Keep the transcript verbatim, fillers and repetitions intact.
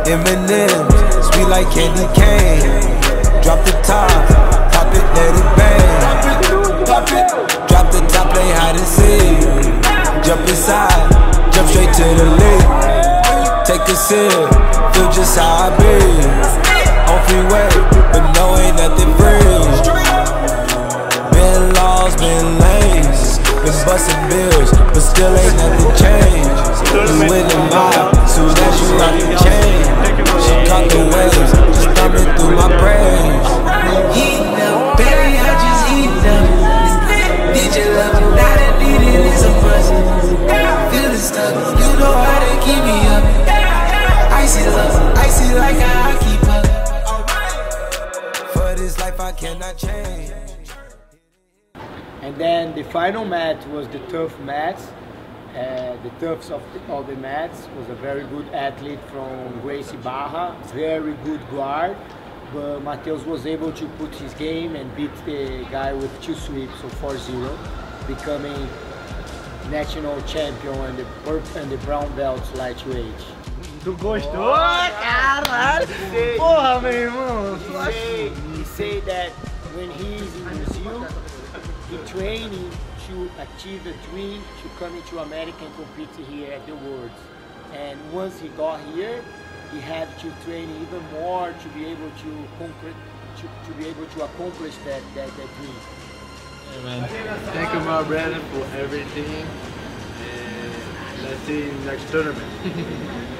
M and M's, sweet like candy cane. Drop the top, pop it, let it bang. Pop it, pop it. Drop the top, play hide and seek. Jump inside, jump straight to the lead. Take a sip, feel just how I be. On freeway, but no, ain't nothing free. Been lost, been lanes, been busting bills, but still ain't nothing changed. You in the mob, soon as you rock the chain. She caught the waves, just thumbing through my brains. Eating up, baby, I just eat up. Did you love me? Now that need it is a must. Feeling stuck, you know how to keep me up. Icy love, icy like how I keep up. For this life I cannot change. And then the final match was the tough match. Uh, the toughs of the, of the match was a very good athlete from Gracie Barra, very good guard. But Matheus was able to put his game and beat the guy with two sweeps, so four zero, becoming national champion and the purple and the brown belts lightweight. Tu gostou? Caralho! Porra, meu irmão! He say, he say that when he's in Brazil, he training to achieve a dream to come into America and compete here at the Worlds. And once he got here, he had to train even more to be able to conquer, to, to be able to accomplish that that, that dream. Yeah, man. Thank you, my brother, for everything. And let's see you next tournament.